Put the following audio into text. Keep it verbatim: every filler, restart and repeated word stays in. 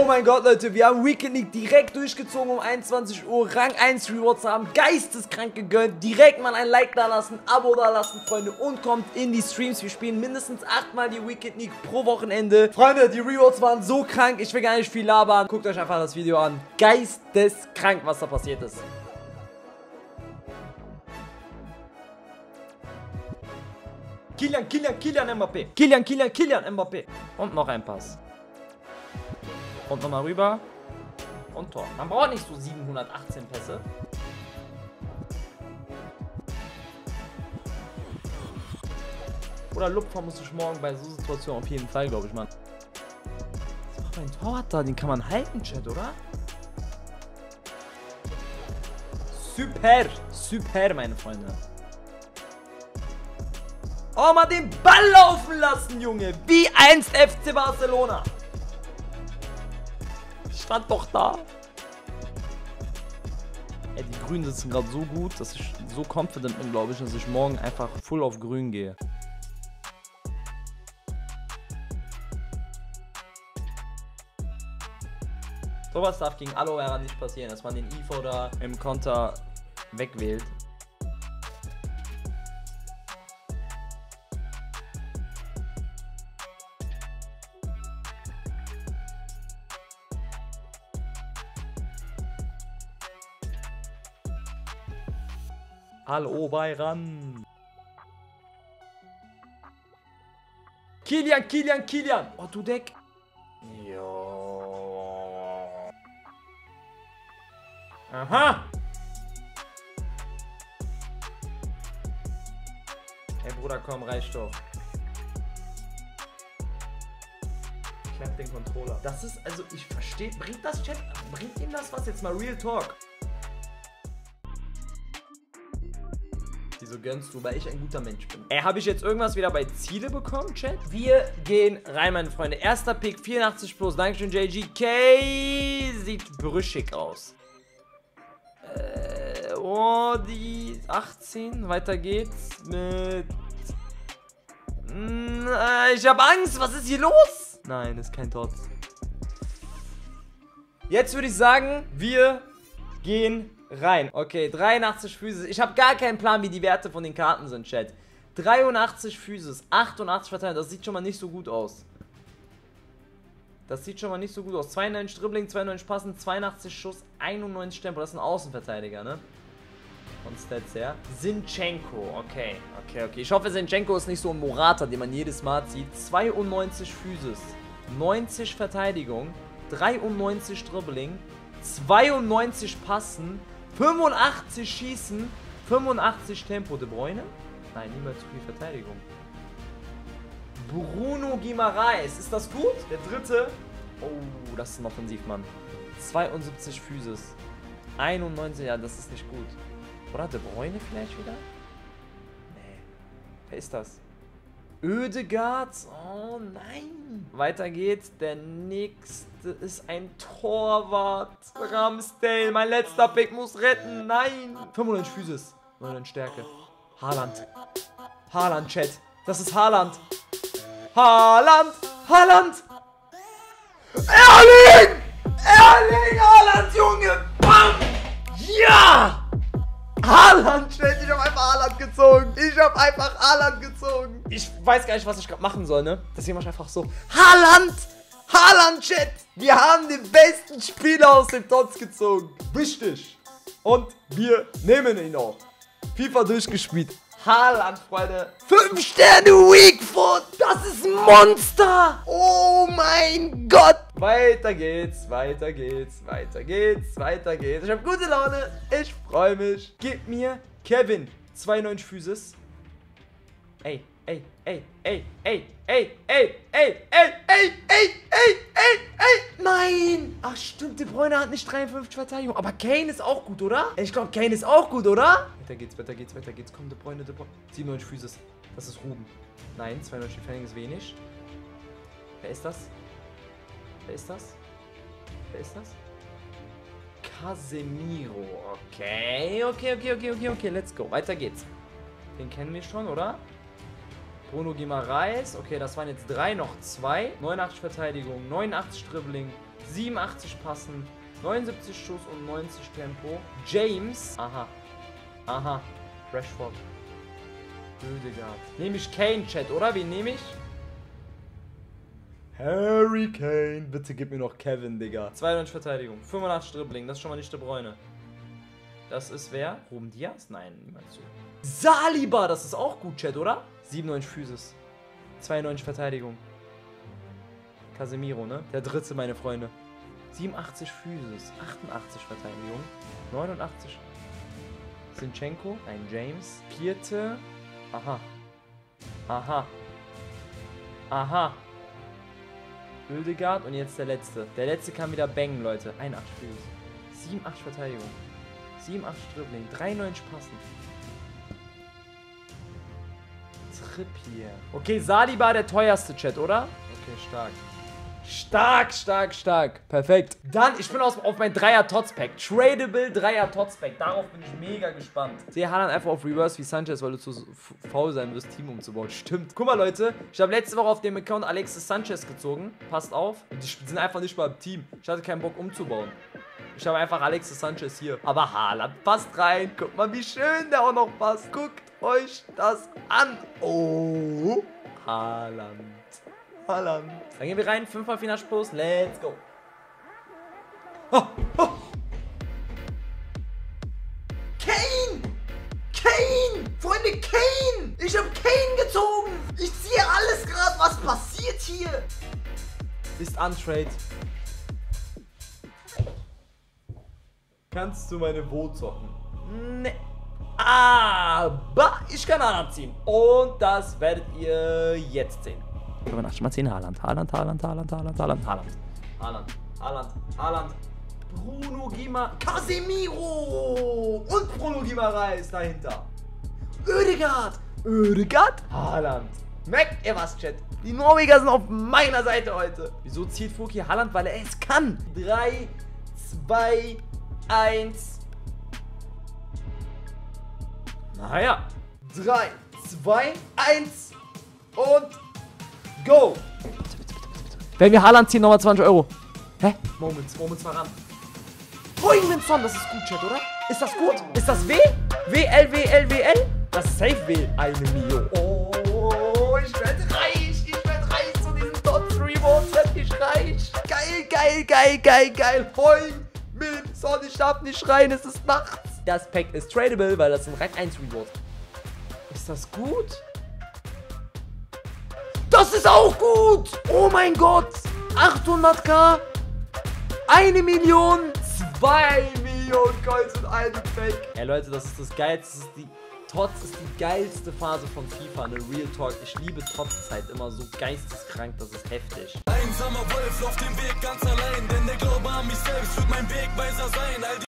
mein Gott, Leute, wir haben Weekend League direkt durchgezogen um einundzwanzig Uhr. Rang eins Rewards haben, geisteskrank gegönnt. Direkt mal ein Like da lassen, Abo da lassen, Freunde. Und kommt in die Streams. Wir spielen mindestens achtmal die Weekend League pro Wochenende. Freunde, die Rewards waren so krank. Ich will gar nicht viel labern. Guckt euch einfach das Video an. Geisteskrank, was da passiert ist. Kylian, Kylian, Kylian Mbappé. Kylian, Kylian, Kylian Mbappé. Und noch ein Pass. Und nochmal rüber. Und Tor. Man braucht nicht so siebenhundertachtzehn Pässe. Oder Lupfer muss ich morgen bei so Situationen auf jeden Fall, glaube ich, Mann. Was macht mein Torwart da? Den kann man halten, Chat, oder? Super. Super, meine Freunde. Oh, mal den Ball laufen lassen, Junge. Wie einst F C Barcelona. Ich stand doch da. Ey, die Grünen sitzen gerade so gut, dass ich so confident bin, glaube ich, dass ich morgen einfach full auf Grün gehe. Sowas darf gegen Aloe Vera nicht passieren, dass man den I V da im Konter wegwählt. Hallo Bayern. Kylian, Kylian, Kylian. Oh, du Deck. Jo. Aha. Hey Bruder, komm, reicht doch. Klappt den Controller. Das ist, also ich verstehe, bringt das Chat, bringt ihm das was jetzt mal Real Talk? Wieso gönnst du, weil ich ein guter Mensch bin? Ey, habe ich jetzt irgendwas wieder bei Ziele bekommen, Chat? Wir gehen rein, meine Freunde. Erster Pick, vierundachtzig plus. Dankeschön, J G K. Sieht brüchig aus. Äh, oh, die achtzehn. Weiter geht's mit... Ich habe Angst. Was ist hier los? Nein, ist kein Tots. Jetzt würde ich sagen, wir gehen rein. Okay, dreiundachtzig Physis. Ich habe gar keinen Plan, wie die Werte von den Karten sind, Chat. dreiundachtzig Physis, achtundachtzig Verteidigung. Das sieht schon mal nicht so gut aus. Das sieht schon mal nicht so gut aus. zweiundneunzig Dribbling, zweiundneunzig Passen, zweiundachtzig Schuss, einundneunzig Tempo. Das ist ein Außenverteidiger, ne? Von Stats her. Zinchenko, okay. Okay, okay. Ich hoffe, Zinchenko ist nicht so ein Morata, den man jedes Mal sieht. zweiundneunzig Physis, neunzig Verteidigung, dreiundneunzig Dribbling, zweiundneunzig Passen, fünfundachtzig Schießen, fünfundachtzig Tempo. De Bruyne? Nein, niemals zu viel Verteidigung. Bruno Guimaraes. Ist das gut? Der dritte. Oh, das ist ein Offensivmann. zweiundsiebzig Physis. einundneunzig, ja, das ist nicht gut. Oder De Bruyne vielleicht wieder? Nee. Wer ist das? Oedegaard. Oh nein. Weiter geht's. Der nächste ist ein Torwart. Ramsdale. Mein letzter Pick muss retten. Nein. fünfundneunzig Physis. neunundneunzig Stärke. Haaland. Haaland, Chat. Das ist Haaland. Haaland. Haaland. Erling. Erling Haaland, Junge. Bam. Ja. Haaland, Chat, ich hab einfach Haaland gezogen. Ich hab einfach Haaland gezogen. Ich weiß gar nicht, was ich gerade machen soll, ne? Deswegen mach ich einfach so. Haaland! Haaland, Chat! Wir haben den besten Spieler aus dem Tots gezogen. Wichtig. Und wir nehmen ihn auch. FIFA durchgespielt. Haaland, Freunde. fünf Sterne Weak Foot. Das ist ein Monster. Oh mein Gott. Weiter geht's, weiter geht's, weiter geht's, weiter geht's. Ich hab gute Laune. Ich freue mich. Gib mir Kevin. zweiundneunzig Physis. Ey, ey, ey, ey, ey, ey, ey, ey, ey, ey, ey, ey, ey, ey. Nein. Ach stimmt, De Bruyne hat nicht dreiundfünfzig Verteidigung. Aber Kane ist auch gut, oder? Ich glaube, Kane ist auch gut, oder? Weiter geht's, weiter geht's, weiter geht's. Komm, De Bruyne, De Bruyne. siebenundneunzig Physis. Das ist Ruben. Nein, zweiundneunzig Verteidigung ist wenig. Wer ist das? Wer ist das? Wer ist das? Casemiro. Okay, okay, okay, okay, okay, okay. Let's go. Weiter geht's. Den kennen wir schon, oder? Bruno Guimaraes. Okay, das waren jetzt drei, noch zwei. neunundachtzig Verteidigung, neunundachtzig Dribbling, siebenundachtzig passen, neunundsiebzig Schuss und neunzig Tempo. James. Aha. Aha. Rashford. Ödegaard. Nehme ich Kane, Chat, oder? Wen nehme ich? Harry Kane. Bitte gib mir noch Kevin, Digga. zweiundneunzig Verteidigung. fünfundachtzig Dribbling. Das ist schon mal nicht De Bruyne. Das ist wer? Ruben Diaz? Nein, niemals so. Saliba. Das ist auch gut, Chat, oder? siebenundneunzig Physis. zweiundneunzig Verteidigung. Casemiro, ne? Der dritte, meine Freunde. siebenundachtzig Physis. achtundachtzig Verteidigung. neunundachtzig. Zinchenko. Ein James. Vierte. Aha. Aha. Aha. Ödegaard und jetzt der letzte. Der letzte kann wieder bangen, Leute. einundachtzig Physis. siebenundachtzig Verteidigung. siebenundachtzig Dribbling. dreiundneunzig passen. Trippier. Okay, Saliba der teuerste, Chat, oder? Okay, stark. Stark, stark, stark. Perfekt. Dann, ich bin aus, auf mein Dreier-Tots-Pack. Tradable Dreier-Tots-Pack. Darauf bin ich mega gespannt. Sehe Haaland einfach auf Reverse wie Sanchez, weil du zu faul sein wirst, Team umzubauen. Stimmt. Guck mal, Leute. Ich habe letzte Woche auf dem Account Alexis Sanchez gezogen. Passt auf. Die sind einfach nicht mal im Team. Ich hatte keinen Bock umzubauen. Ich habe einfach Alexis Sanchez hier. Aber Haaland passt rein. Guck mal, wie schön der auch noch passt. Guckt euch das an. Oh. Haaland. Haaland. Dann gehen wir rein. fünfmal vierundachtzig plus. Let's go. Oh, oh. Kane! Kane! Freunde, Kane! Ich habe Kane gezogen! Ich sehe alles gerade, was passiert hier! Ist untrade. Kannst du meine Bo zocken? Ne. Aber ich kann Haaland ziehen. Und das werdet ihr jetzt sehen. fünfundachtzig mal zehn Haaland. Haaland, Haaland, Haaland, Haaland, Haaland, Haaland. Haaland, Haaland, Haaland. Bruno Guimaraes. Casemiro! Und Bruno Guimaraes dahinter. Ödegaard. Ödegaard. Haaland. Merkt ihr was, Chat? Die Norweger sind auf meiner Seite heute. Wieso zieht Fuki Haaland? Weil er es kann. drei, zwei, eins. Naja. drei, zwei, eins. Und go. Wenn wir Haaland ziehen, nochmal zwanzig Euro. Hä? Moments, Moments mal ran. Heung-Min-Son, das ist gut, Chat, oder? Ist das gut? Ist das W? W L W L W L? Das ist safe W. Eine Million. Oh, ich werde reich. Ich werde reich zu diesen Dots Rewards. Werd ich reich. Geil, geil, geil, geil, geil. Heung-Min-Son, ich darf nicht schreien, es ist nachts. Das Pack ist tradable, weil das ein Rang eins Reward. Ist das gut? Das ist auch gut! Oh mein Gott! achthunderttausend! Eine Million! Zwei Millionen Coins und eine Pack! Ja Leute, das ist das Geilste. Das ist die Tots ist die geilste Phase von FIFA, eine Real Talk. Ich liebe Tots-Zeit immer so geisteskrank, das ist heftig. Einsamer Wolf auf dem Weg ganz allein, denn der Glaube an mich selbst wird mein Wegweiser sein.